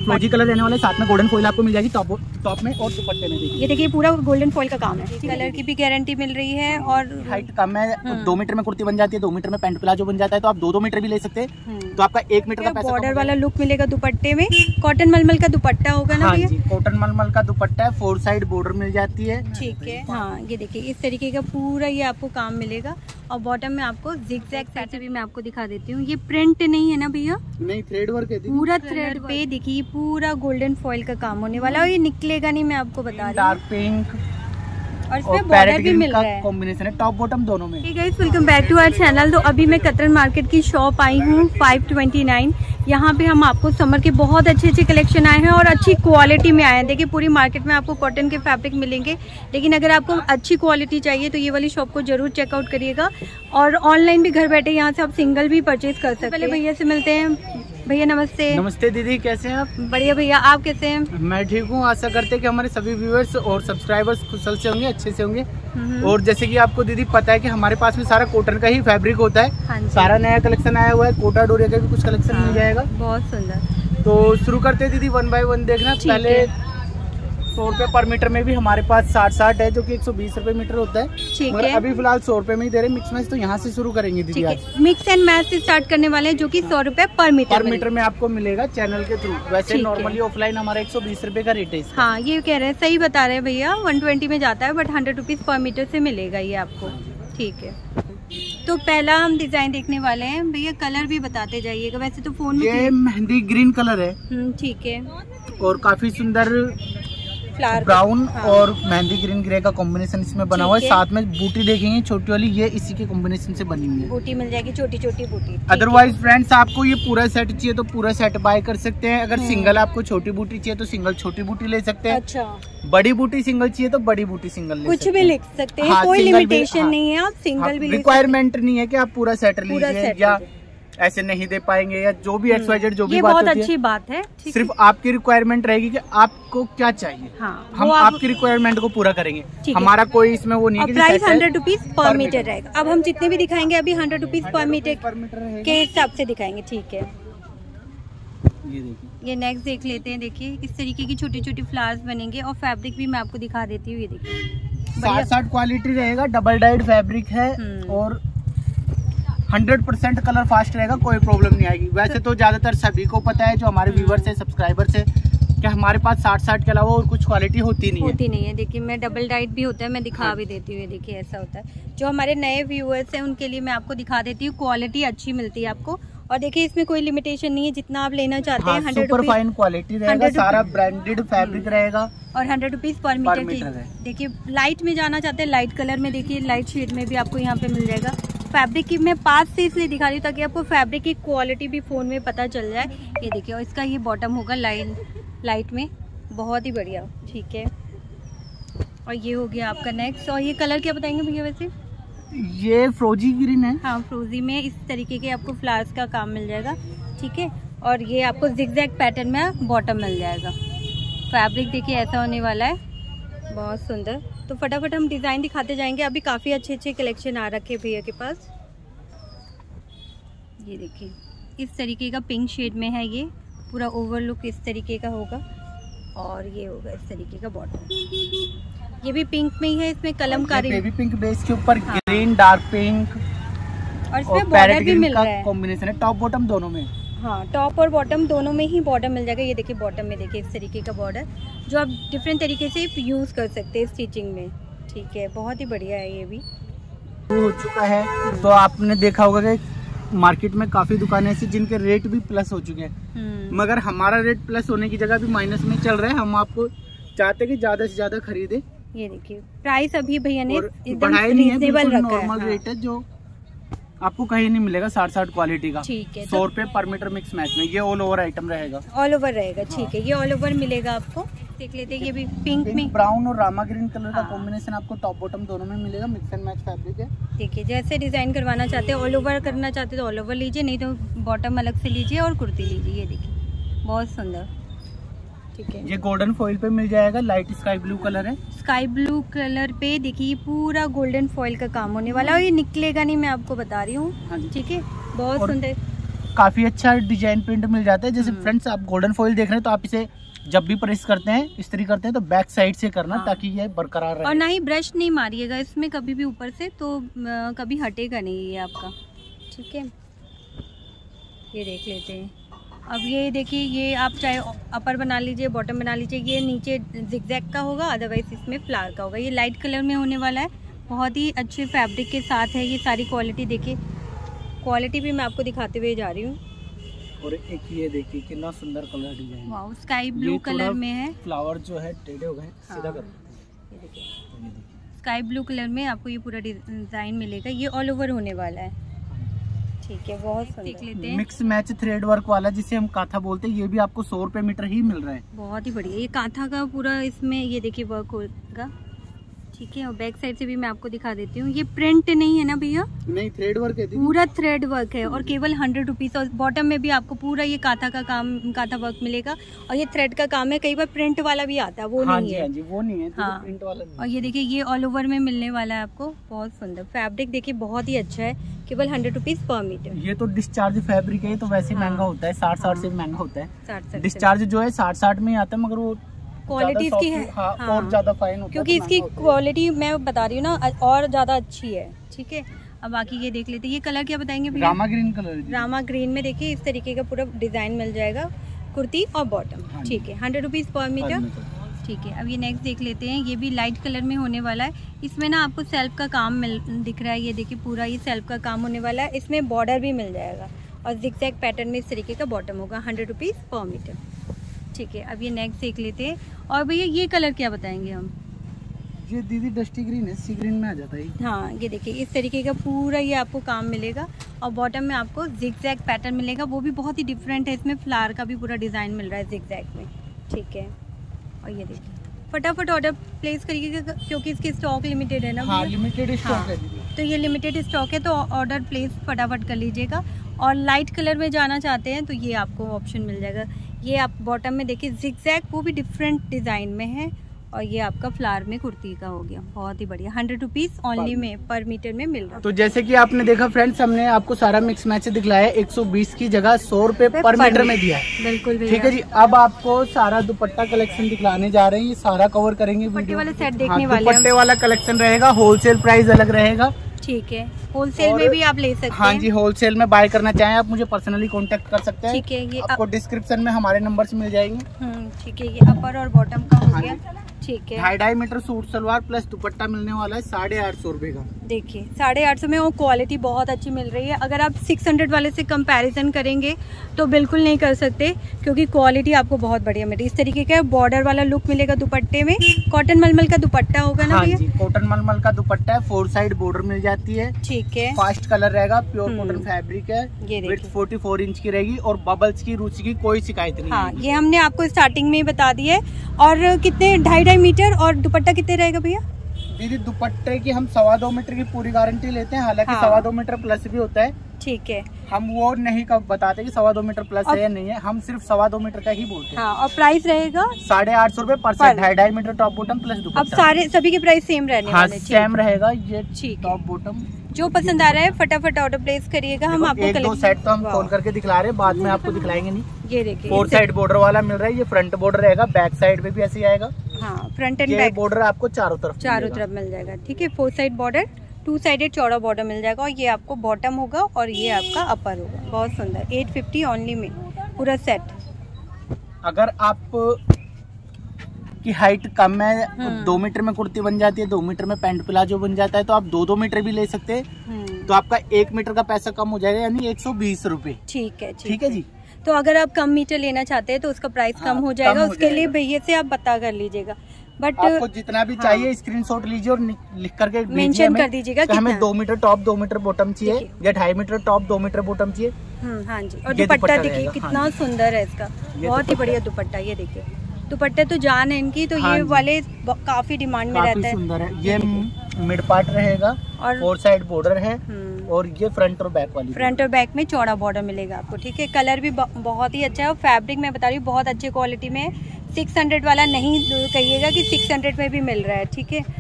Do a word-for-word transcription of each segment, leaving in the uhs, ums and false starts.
फ्रोजी colour रहने वाला है, साथ में गोल्डन फॉइल आपको मिल जाएगी टॉप टॉप में और दुपट्टे में। देखिए ये देखिए पूरा गोल्डन फॉइल का काम है, कलर की भी गारंटी मिल रही है और हाइट कम है, दो मीटर में कुर्ती बन जाती है, दो मीटर में पैंट प्लाजो बन जाता है, तो आप दो दो मीटर भी ले सकते हैं, तो आपका एक मीटर का पैसा बॉर्डर वाला लुक मिलेगा दुपट्टे में। कॉटन मलमल का दुपट्टा होगा ना भैया? कॉटन मलमल का दुपट्टा है, फोर साइड बॉर्डर मिल जाती है। ठीक है, हाँ ये देखिए इस तरीके का पूरा ये आपको काम मिलेगा और बॉटम में आपको जिगजैग पैटर्न भी मैं आपको दिखा देती हूँ। ये प्रिंट नहीं है ना भैया? नहीं, थ्रेड वर्क है, पूरा थ्रेड पे देखिए पूरा गोल्डन फॉइल का काम होने वाला है और ये निकलेगा नहीं, मैं आपको बता रही हूँ। डार्क पिंक और इसमें बॉर्डर भी मिल रहा है, कॉम्बिनेशन है टॉप बॉटम दोनों में। ठीक है, welcome back to our channel. तो अभी मैं कतरन मार्केट की शॉप आई हूँ फाइव ट्वेंटी नाइन। यहाँ पे हम आपको समर के बहुत अच्छे अच्छे कलेक्शन आए हैं और अच्छी क्वालिटी में आए हैं। देखिए पूरी मार्केट में आपको कॉटन के फैब्रिक मिलेंगे, लेकिन अगर आपको अच्छी क्वालिटी चाहिए तो ये वाली शॉप को जरूर चेकआउट करिएगा। और ऑनलाइन भी घर बैठे यहाँ से आप सिंगल भी परचेज कर सकते हैं। पहले भैया से मिलते हैं। भैया नमस्ते। नमस्ते दीदी, कैसे हैं आप? बढ़िया भैया, आप कैसे हैं? मैं ठीक हूँ। आशा करते हैं कि हमारे सभी व्यूअर्स और सब्सक्राइबर्स कुशल से होंगे, अच्छे से होंगे। और जैसे कि आपको दीदी पता है कि हमारे पास में सारा कॉटन का ही फैब्रिक होता है। हाँ, सारा नया कलेक्शन आया हुआ है, कोटा डोरिया का भी कुछ कलेक्शन हाँ, मिल जाएगा। बहुत सुंदर। तो शुरू करते हैं दीदी, वन बाय वन देखना। पहले सौ रुपए पर मीटर में भी हमारे पास साठ साठ है, जो कि एक सौ बीस रुपए मीटर होता है, मगर अभी फिलहाल सौ रुपए में ही दे रहे हैं मिक्स मैच। तो यहाँ से शुरू करेंगे दीदी आज। मिक्स एंड मैच से स्टार्ट करने वाले हैं, जो कि सौ रुपए पर मीटर पर मीटर में आपको मिलेगा चैनल के थ्रू। वैसे नॉर्मली ऑफलाइन हमारा एक सौ बीस रुपए का रेट है। हाँ ये कह रहे हैं, सही बता रहे हैं भैया, वन ट्वेंटी में जाता है but hundred rupees per metre से मिलेगा ये आपको। ठीक है, तो पहला हम डिजाइन देखने वाले हैं। भैया कलर भी बताते जाइएगा। वैसे तो फोन में ये मेहंदी ग्रीन कलर है। ठीक है, और काफी सुंदर फ्लावर ब्राउन हाँ। और मेहंदी ग्रीन ग्रे का कॉम्बिनेशन इसमें बना हुआ है। साथ में बूटी देखेंगे छोटी वाली, ये इसी के कॉम्बिनेशन से बनी हुई है। बूटी मिल जाएगी, छोटी छोटी बूटी। अदरवाइज फ्रेंड्स आपको ये पूरा सेट चाहिए तो पूरा सेट बाय कर सकते हैं। अगर सिंगल आपको छोटी बूटी चाहिए तो सिंगल छोटी बूटी ले सकते हैं। अच्छा, बड़ी बूटी सिंगल चाहिए तो बड़ी बूटी सिंगल ले कुछ भी लिख सकते हैं, कोई लिमिटेशन नहीं है, आप सिंगल भी रिक्वायरमेंट नहीं है कि आप पूरा सेट लीजिए या ऐसे नहीं दे पाएंगे या जो भी एक्स वाई जेड जो भी बात बहुत अच्छी बात है। सिर्फ आपकी रिक्वायरमेंट रहेगी कि आपको क्या चाहिए। हाँ, हम आप... आपकी रिक्वायरमेंट को पूरा करेंगे। हमारा कोई इसमें वो नहीं है। Price hundred rupees per metre रहेगा। अब हम जितने भी दिखाएंगे अभी हंड्रेड रुपीज पर मीटर के हिसाब से दिखाएंगे। ठीक है, ये देखिए, ये नेक्स्ट देख लेते हैं। देखिए इस तरीके की छोटी छोटी फ्लावर्स बनेंगे और फैब्रिक भी मैं आपको दिखा देती हूँ। ये देखिए साठ साठ क्वालिटी रहेगा, डबल डाइड फैब्रिक है और हंड्रेड परसेंट कलर फास्ट रहेगा, कोई प्रॉब्लम नहीं आएगी। वैसे तो ज्यादातर सभी को पता है, जो हमारे व्यूवर्स है, सब्सक्राइबर्स है, कि हमारे पास साठ साठ के अलावा और कुछ क्वालिटी होती नहीं होती है। नहीं है। देखिए मैं डबल डाइट भी होता है, मैं दिखा हाँ। भी देती हूँ। देखिए ऐसा होता है, जो हमारे नए व्यूवर्स हैं उनके लिए मैं आपको दिखा देती हूँ। क्वालिटी अच्छी मिलती है आपको और देखिए इसमें कोई लिमिटेशन नहीं है, जितना आप लेना चाहते हैं। हंड्रेड सुपर फाइन क्वालिटी रहेगा, सारा ब्रांडेड फैब्रिक रहेगा और हंड्रेड रुपीज पर मीटर। देखिए लाइट में जाना चाहते हैं, लाइट कलर में देखिए लाइट शेड में भी आपको यहाँ पे मिल जाएगा। फैब्रिक की मैं पास से इसलिए दिखा रही हूँ ताकि आपको फैब्रिक की क्वालिटी भी फोन में पता चल जाए। ये देखिए, और इसका ये बॉटम होगा लाइन लाइट में, बहुत ही बढ़िया। ठीक है, और ये हो गया आपका नेक्स्ट। और ये कलर क्या बताएंगे भैया? वैसे ये फ्रोजी ग्रीन है। हाँ, फ्रोजी में इस तरीके के आपको फ्लावर्स का काम मिल जाएगा। ठीक है, और ये आपको जिगजैग पैटर्न में बॉटम मिल जाएगा। फैब्रिक देखिए ऐसा होने वाला है, बहुत सुंदर। तो फटाफट हम डिजाइन दिखाते जाएंगे। अभी काफी अच्छे अच्छे कलेक्शन आ रखे भैया के पास। ये देखिए इस तरीके का पिंक शेड में है, ये पूरा ओवरलुक इस तरीके का होगा और ये होगा इस तरीके का बॉटम। ये भी पिंक में ही है, इसमें कलमकारी बेबी पिंक बेस के ऊपर हाँ। ग्रीन डार्क पिंक और इसमें बॉर्डर भी मिल रहा है, कॉम्बिनेशन है टॉप बॉटम दोनों में। हाँ, टॉप और बॉटम दोनों में ही बॉर्डर मिल जाएगा। ये देखिए बॉटम में देखिए इस तरीके का बॉर्डर, जो आप डिफरेंट तरीके से यूज कर सकते हैं स्टिचिंग में। ठीक है, बहुत ही बढ़िया है। ये भी हो चुका है। तो आपने देखा होगा कि मार्केट में काफी दुकानें ऐसी जिनके रेट भी प्लस हो चुके हैं, मगर हमारा रेट प्लस होने की जगह भी माइनस में चल रहा है। हम आपको चाहते कि ज्यादा से ज्यादा खरीदे। ये देखिए प्राइस अभी भैया ने बढ़ाया नहीं है, बिल्कुल नॉर्मल रेट है जो आपको कहीं नहीं मिलेगा। साठ साठ क्वालिटी का ठीक है, सौ रुपए पर मीटर मिक्स मैच में। ये ऑल ओवर आइटम रहेगा, ऑल ओवर रहेगा। ठीक है, ये ऑल ओवर मिलेगा आपको। देख लेते हैं, ये भी पिंक में ब्राउन और रामा ग्रीन कलर का कॉम्बिनेशन आपको टॉप बॉटम दोनों में मिलेगा। मिक्स एंड मैच फैब्रिक है। देखिए जैसे डिजाइन करवाना चाहते हैं, ऑल ओवर करना चाहते हैं तो ऑल ओवर लीजिए, नहीं तो बॉटम अलग से लीजिए और कुर्ती लीजिए। ये देखिए बहुत सुंदर। ठीक है, ये गोल्डन फॉइल पे मिल जाएगा, लाइट स्काई ब्लू कलर है। स्काई ब्लू कलर पे देखिए पूरा गोल्डन फॉइल का काम होने वाला है और ये निकलेगा नहीं, मैं आपको बता रही हूँ। ठीक है, बहुत सुंदर। काफी अच्छा डिजाइन प्रिंट मिल जाता है। जैसे फ्रेंड्स आप गोल्डन फॉइल देख रहे हैं तो आप इसे जब भी प्रेस करते हैं, इस्त्री करते हैं तो बैक साइड से करना, हाँ। ताकि ये बरकरार रहे। और ना ही ब्रश नहीं मारिएगा इसमें कभी भी ऊपर से, तो कभी हटेगा नहीं ये आपका, ठीक है। ये देख लेते हैं। अब ये देखिए, ये आप चाहे अपर बना लीजिए, बॉटम बना लीजिए, ये नीचे जिगजैग का होगा, अदरवाइज इसमें फ्लावर का होगा। ये लाइट कलर में होने वाला है, बहुत ही अच्छे फैब्रिक के साथ है। ये सारी क्वालिटी देखिए, क्वालिटी भी मैं आपको दिखाते हुए जा रही हूँ। और एक ये देखिए कितना सुंदर colour design, wow, sky blue colour में है। फ्लावर जो है टेढ़े हो गए, सीधा कर ये देखिए, स्काई ब्लू कलर में आपको ये पूरा डिजाइन मिलेगा। ये ऑल ओवर होने वाला है, ठीक है, बहुत सुंदर। देख लेते हैं मिक्स मैच थ्रेड वर्क वाला, जिसे हम काथा बोलते हैं। ये भी आपको सौ रुपए मीटर ही मिल रहा है, बहुत ही बढ़िया। ये काथा का पूरा इसमें ये देखिए वर्क होगा, ठीक है। और बैक साइड से भी मैं आपको दिखा देती हूँ। ये प्रिंट नहीं है ना भैया? नहीं, थ्रेड वर्क है, पूरा थ्रेड वर्क है और केवल हंड्रेड रुपीज। और बॉटम में भी आपको पूरा ये काथा का काम, काथा वर्क मिलेगा। और ये थ्रेड का काम है, कई बार प्रिंट वाला भी आता है, वो हाँ नहीं जी, है। हाँ जी, वो नहीं है, हाँ। प्रिंट वाला नहीं। और ये देखिए, ये ऑल ओवर में मिलने वाला है आपको, बहुत सुंदर फैब्रिक। देखिए बहुत ही अच्छा है, केवल हंड्रेड रुपीज पर मीटर। ये तो डिस्चार्ज फैब्रिक है, तो वैसे हाँ। महंगा होता है, साठ साठ से महंगा होता है। साठ डिस्चार्ज जो है साठ साठ में आता है, मगर वो क्वालिटी इसकी है, हाँ, हाँ। और ज्यादा फाइन होता है, क्योंकि इसकी क्वालिटी मैं बता रही हूँ ना, और ज्यादा अच्छी है, ठीक है। अब बाकी ये देख लेते हैं। ये कलर क्या बताएंगे भैया? रामा ग्रीन कलर। रामा ग्रीन में देखिए इस तरीके का पूरा डिजाइन मिल जाएगा, कुर्ती और बॉटम, ठीक है, हंड्रेड रुपीज पर मीटर, ठीक है। अब ये नेक्स्ट देख लेते हैं। ये भी लाइट कलर में होने वाला है। इसमें ना आपको सेल्फ का काम मिल दिख रहा है, ये देखिए पूरा ये सेल्फ का काम होने वाला है। इसमें बॉर्डर भी मिल जाएगा और जिगजैग पैटर्न में इस तरीके का बॉटम होगा, हंड्रेड रुपीज पर मीटर, ठीक है। अब ये नेक्स्ट देख लेते हैं। और भैया ये कलर क्या बताएंगे हम? ये दीदी डस्टी ग्रीन है, सी ग्रीन में आ जाता है। हाँ, ये देखिए इस तरीके का पूरा ये आपको काम मिलेगा और बॉटम में आपको जिगजैग पैटर्न मिलेगा, वो भी बहुत ही डिफरेंट है। इसमें फ्लावर का भी पूरा डिजाइन मिल रहा है जिगजैग में, ठीक है। और ये देखिए, फटाफट ऑर्डर प्लेस करिएगा क्योंकि इसकी स्टॉक लिमिटेड है ना। हाँ, लिमिटेड स्टॉक है दीदी। तो ये लिमिटेड स्टॉक है, तो ऑर्डर प्लेस फटाफट कर लीजिएगा। और लाइट कलर में जाना चाहते हैं तो ये आपको ऑप्शन मिल जाएगा। ये आप बॉटम में देखिए जिगजैग, वो भी डिफरेंट डिजाइन में है। और ये आपका फ्लावर में कुर्ती का हो गया, बहुत ही बढ़िया, हंड्रेड रुपीज ओनली में पर मीटर में मिल रहा है। तो जैसे कि आपने देखा फ्रेंड्स, हमने आपको सारा मिक्स मैच दिखलाया, एक सौ बीस की जगह सौ रुपए पर मीटर में दिया है, बिल्कुल, ठीक है जी। अब आपको सारा दुपट्टा कलेक्शन दिखलाने जा रहे हैं, ये सारा कवर करेंगे। दुपट्टे वाले सेट देखने वाले, दुपट्टे वाला कलेक्शन रहेगा, होलसेल प्राइस अलग रहेगा, ठीक है। होलसेल में भी आप ले सकते हैं। हाँ जी, होलसेल में बाय करना चाहें आप मुझे पर्सनली कांटेक्ट कर सकते हैं, ठीक है। ये आपको डिस्क्रिप्शन में हमारे नंबर से मिल जाएंगे, ठीक है। ये अपर और बॉटम का हो गया, ठीक है। ढाई ढाई metre suit salwar plus dupatta मिलने वाला है साढ़े आठ सौ रुपए का। देखिए साढ़े आठ सौ में वो क्वालिटी बहुत अच्छी मिल रही है। अगर आप सिक्स हंड्रेड वाले से कंपैरिजन करेंगे तो बिल्कुल नहीं कर सकते, क्योंकि क्वालिटी आपको बहुत बढ़िया मिलेगी। इस तरीके का बॉर्डर वाला लुक मिलेगा दुपट्टे में, कॉटन मलमल का दुपट्टा होगा ना भैया? हाँ, कॉटन मलमल का दुपट्टा है, फोर साइड बॉर्डर मिल जाती है, ठीक है। फास्ट कलर रहेगा, प्योर कॉटन फैब्रिक है, विड्थ फोर्टी फोर इंच की रहेगी और बबल्स की रुचि की कोई शिकायत नहीं। हाँ, ये हमने आपको स्टार्टिंग में ही बता दी है। और कितने, ढाई ढाई मीटर, और दुपट्टा कितने रहेगा भैया? दीदी दुपट्टे की हम सवा दो मीटर की पूरी गारंटी लेते हैं, हालांकि हाँ। सवा दो मीटर प्लस भी होता है, ठीक है। हम वो नहीं कब बताते कि सवा दो मीटर प्लस है या नहीं है, हम सिर्फ सवा दो मीटर का ही बोलते हैं। हाँ, और प्राइस रहेगा साढ़े आठ सौ रूपये पर सेट, ढाई ढाई metre top bottom plus dupatta. अब सारे सभी के प्राइस सेम रहने हाँ, वाले, सेम रहेगा। ये टॉप बॉटम जो पसंद आ रहा है फटाफट ऑर्डर प्लेस करिएगा। हम आपको एक दो सेट तो हम खोल करके दिखला रहे हैं, बाद में आपको दिखलाएंगे नहीं। ये देखिए फोर साइड बॉर्डर वाला मिल रहा है, ये फ्रंट बॉर्डर रहेगा, बैक साइड में भी ऐसे ही आएगा। हाँ, फ्रंट एंड बैक बॉर्डर आपको चारों तरफ चारों तरफ मिल जाएगा, ठीक है। Four side border, two sided चौड़ा बॉर्डर मिल जाएगा। और ये आपको बॉटम होगा और ये आपका अपर होगा, बहुत सुंदर, एट फिफ्टी ओनली में पूरा सेट। अगर आप की हाइट कम है, दो मीटर में कुर्ती बन जाती है, दो मीटर में पैंट प्लाजो बन जाता है, तो आप दो दो मीटर भी ले सकते हैं, तो आपका एक मीटर का पैसा कम हो जाएगा, यानी एक सौ बीस रूपए, ठीक है। ठीक है जी। तो अगर आप कम मीटर लेना चाहते हैं तो उसका प्राइस हाँ, कम हो जाएगा, कम हो उसके लिए भैया से आप पता कर लीजिएगा। बट आपको जितना भी हाँ, चाहिए स्क्रीनशॉट लीजिए और लिख करके मेंशन कर दीजिएगा कि हमें दो मीटर टॉप दो मीटर बॉटम चाहिए या ढाई मीटर टॉप दो मीटर बॉटम चाहिए। हाँ जी, और दुपट्टा देखिए कितना सुंदर है इसका, बहुत ही बढ़िया दुपट्टा। ये देखिए दुपट्टे तो जान है इनकी, तो ये वाले काफी डिमांड में रहता है, सुंदर है। ये मिड पार्ट रहेगा और फोर साइड बॉर्डर है और ये फ्रंट और बैक वाली, फ्रंट और बैक में चौड़ा बॉर्डर मिलेगा आपको, ठीक है। कलर भी बहुत ही अच्छा है और फैब्रिक मैं बता रही हूँ बहुत अच्छी क्वालिटी में। सिक्स हंड्रेड वाला नहीं कहिएगा कि सिक्स हंड्रेड में भी मिल रहा है, ठीक है।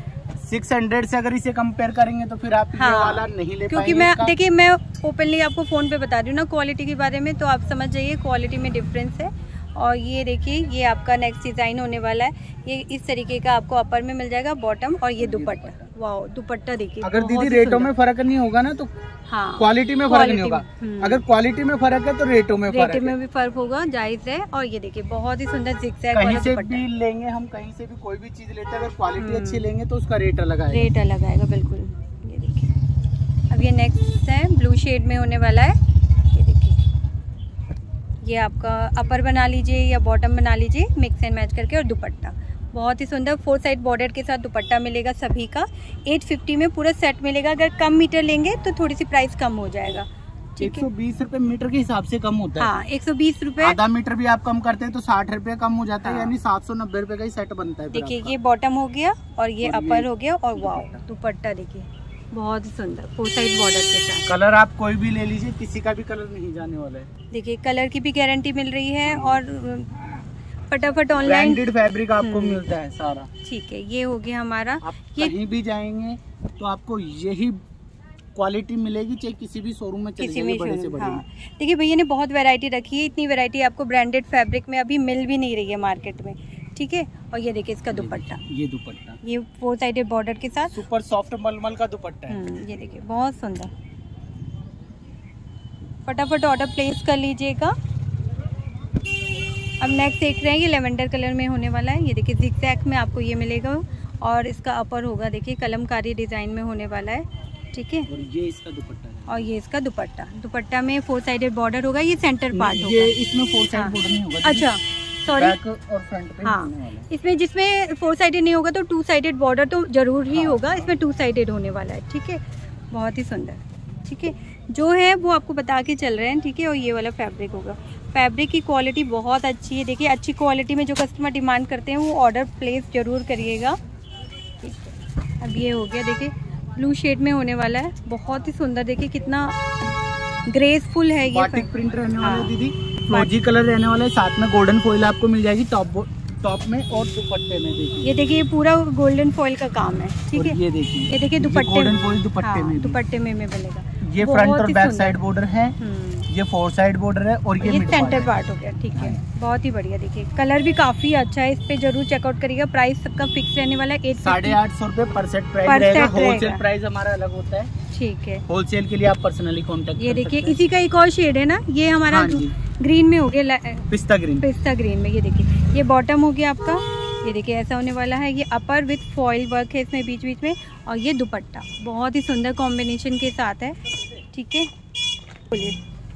सिक्स हंड्रेड से अगर इसे कंपेयर करेंगे तो फिर आप हाँ, ये वाला नहीं ले क्योंकि मैं देखिए मैं ओपनली आपको फोन पे बता रही हूँ ना क्वालिटी के बारे में, तो आप समझ जाइए क्वालिटी में डिफरेंस है। और ये देखिए ये आपका नेक्स्ट डिजाइन होने वाला है, ये इस तरीके का आपको अपर में मिल जाएगा, बॉटम और ये दुपट्टा। वाओ दुपट्टा देखिए। अगर दीदी रेटों में फर्क नहीं होगा ना तो हाँ क्वालिटी में फर्क नहीं होगा, अगर क्वालिटी में फर्क है तो रेटों में फर्क रेटों में भी फर्क होगा, जायज है। और ये देखिए बहुत ही सुंदर जिगजैग कहीं से भी लेंगे हम, कहीं से भी कोई भी चीज लेते हैं अगर क्वालिटी अच्छी लेंगे तो उसका रेट अलग आएगा, रेट अलग आएगा बिल्कुल। ये देखिए अब ये नेक्स्ट है ब्लू शेड में होने वाला है। ये देखिए ये आपका अपर बना लीजिए या बॉटम बना लीजिए मिक्स एंड मैच करके, और दुपट्टा बहुत ही सुंदर फोर साइड बॉर्डर के साथ दुपट्टा मिलेगा सभी का। एट फिफ्टी में पूरा सेट मिलेगा, अगर कम मीटर लेंगे तो थोड़ी सी प्राइस कम हो जाएगा। एक सौ बीस रूपए मीटर के हिसाब से कम होता है। हाँ एक सौ बीस रूपए। आधा मीटर भी आप कम करते हैं तो साठ रुपए कम हो जाता है, यानी सात सौ नब्बे रूपए का ही सेट बनता है। देखिए ये बॉटम हो गया और ये अपर हो गया, और वाओ दुपट्टा देखिए बहुत ही सुंदर फोर साइड बॉर्डर के साथ। कलर आप कोई भी ले लीजिए, किसी का भी कलर नहीं जाने वाला है। देखिए कलर की भी गारंटी मिल रही है और फटाफट ऑनलाइन ब्रांडेड फैब्रिक आपको मिलता है सारा। ठीक है ये हो गया हमारा। आप ये कहीं भी जाएंगे तो आपको यही क्वालिटी मिलेगी, चाहे किसी भी शोरूम में चले जाइए बड़े से बड़े। हाँ। देखिए भैया ने बहुत वैरायटी रखी है, इतनी वैरायटी आपको ब्रांडेड फैब्रिक में अभी मिल भी नहीं रही है मार्केट में। ठीक है और ये देखिए इसका दुपट्टा, ये दुपट्टा ये फोर साइडेड बॉर्डर के साथ सुपर सॉफ्ट मलमल का दुपट्टा है। ये देखिए बहुत सुंदर। फटाफट ऑर्डर प्लेस कर लीजिएगा। अब नेक्स्ट देख रहे हैं ये लेवेंडर कलर में होने वाला है। ये देखिए जिगजैग में आपको ये मिलेगा और इसका अपर होगा देखिए कलमकारी डिजाइन में होने वाला है। ठीक है और ये इसका दुपट्टा है, और ये इसका दुपट्टा दुपट्टा में फोर साइडेड बॉर्डर होगा, ये सेंटर पार्ट होगा। ये इसमें फोर साइड बॉर्डर नहीं होगा। अच्छा सॉरी बैक और फ्रंट पे हाँ होने वाला है। इसमें जिसमें फोर साइडेड नहीं होगा तो टू साइडेड बॉर्डर तो जरूर ही हाँ। होगा, इसमें टू साइडेड होने वाला है। ठीक है बहुत ही सुंदर। ठीक है जो है वो आपको बता के चल रहे हैं। ठीक है और ये वाला फैब्रिक होगा, फैब्रिक की क्वालिटी बहुत अच्छी है। देखिए अच्छी क्वालिटी में जो कस्टमर डिमांड करते हैं वो ऑर्डर प्लेस जरूर करिएगा। ठीक है अब ये हो गया देखिए ब्लू शेड में होने वाला है, बहुत ही सुंदर। देखिए कितना ग्रेसफुल है ये। बाटिक प्रिंट रहने वाला है दीदी, फ्लोजी कलर रहने वाला है, साथ में गोल्डन फॉइल आपको मिल जाएगी टॉप टॉप में और दुपट्टे में। देखिए ये देखिए पूरा गोल्डन फॉइल का काम है। ठीक है ये देखिए ये देखिए दुपट्टे गोल्डन फॉइल दुपट्टे हाँ, में दुपट्टे में मिलेगा। ये फ्रंट और बैक साइड बॉर्डर है, ये फोर साइड बॉर्डर है और ये, ये सेंटर पार्ट हो गया। ठीक है बहुत ही बढ़िया। देखिए कलर भी काफी अच्छा है, इस पे जरूर चेकआउट करिएगा। प्राइस सबका फिक्स रहने वाला है साढ़े आठ सौ रूपए पर सेट प्राइस रहेगा। होलसेल प्राइस हमारा अलग होता है। ठीक है होलसेल के लिए आप पर्सनली कॉन्टेक्ट। ये देखिए इसी का एक और शेड है ना, ये हमारा हाँ ग्रीन में हो गया, पिस्ता ग्रीन पिस्ता ग्रीन में। ये देखिए ये बॉटम हो गया आपका, ये देखिए ऐसा होने वाला है। ये अपर विथ फॉइल वर्क है इसमें बीच बीच में, और ये दुपट्टा बहुत ही सुंदर कॉम्बिनेशन के साथ है। ठीक है बोलिए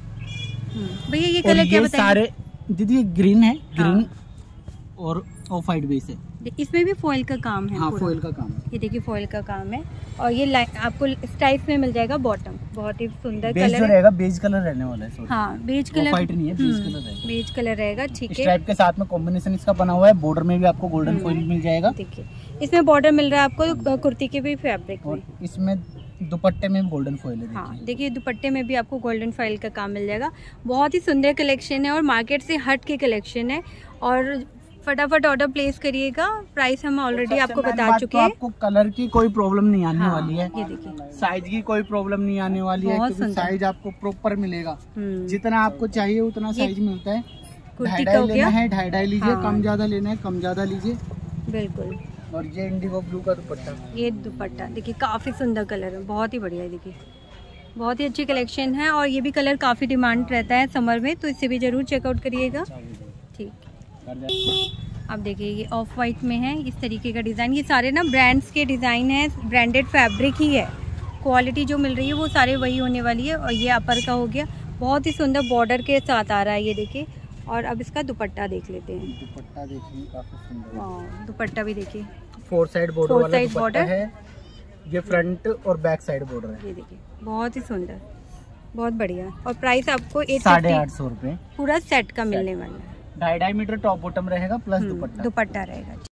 भैया ये कलर क्या बताइए? सारे दीदी ये ग्रीन है, ग्रीन और ऑफ वाइट बेस है। इसमें भी फॉइल का काम है। हाँ फॉइल का काम है। ये देखिए फॉइल का काम है और ये आपको स्टाइप में मिल जाएगा बॉटम, बहुत ही सुंदर बेज कलर रहेगा। बेज कलर रहने वाला है। हाँ बेज कलर, वाइट नहीं है, बेज कलर रहेगा। बेज कलर रहेगा। ठीक है स्ट्राइप के साथ में कॉम्बिनेशन इसका बना हुआ है। बॉर्डर में भी आपको गोल्डन फॉइल मिल जाएगा। देखिए इसमें बॉर्डर मिल रहा है आपको कुर्ती के भी फैब्रिक में, इसमें दुपट्टे में भी गोल्डन फॉइल है। हाँ देखिए दुपट्टे में भी आपको गोल्डन फॉइल का काम मिल जाएगा। बहुत ही सुंदर कलेक्शन है और मार्केट से हट के कलेक्शन है, और फटाफट ऑर्डर प्लेस करिएगा। प्राइस हम ऑलरेडी आपको बता चुके हैं। आपको कलर की कोई प्रॉब्लम नहीं आने हाँ, वाली है। ये देखिए साइज की कोई प्रॉब्लम नहीं आने वाली है, क्योंकि साइज आपको प्रॉपर मिलेगा। जितना आपको चाहिए उतना साइज मिलता है। ढाई ढाई लेना है ढाई ढाई लीजिए, कम ज्यादा लेना है कम ज्यादा लीजिए। बिल्कुल। और ये इंडिगो ब्लू का दुपट्टा, ये दुपट्टा देखिए काफी सुंदर कलर है, बहुत ही बढ़िया है। देखिए बहुत ही अच्छी कलेक्शन है, और ये भी कलर काफी डिमांड रहता है समर में, तो इसे भी जरूर चेकआउट करिएगा। ठीक अब देखिए ये ऑफ वाइट में है इस तरीके का डिज़ाइन। ये सारे ना ब्रांड्स के डिज़ाइन है, ब्रांडेड फैब्रिक ही है। क्वालिटी जो मिल रही है वो सारे वही होने वाली है। और ये अपर का हो गया, बहुत ही सुंदर बॉर्डर के साथ आ रहा है ये देखिए। और अब इसका दुपट्टा देख लेते हैं। दुपट्टा देखिए काफी सुंदर है। दुपट्टा भी देखिए फोर साइड बॉर्डर वाला साइड बॉर्डर है। ये फ्रंट और बैक साइड बॉर्डर है। ये देखिए बहुत ही सुंदर, बहुत बढ़िया। और प्राइस आपको साढ़े आठ सौ रुपए पूरा सेट का मिलने वाला है। ढाई ढाई मीटर टॉप बॉटम रहेगा प्लस दुपट्टा दुपट्टा रहेगा।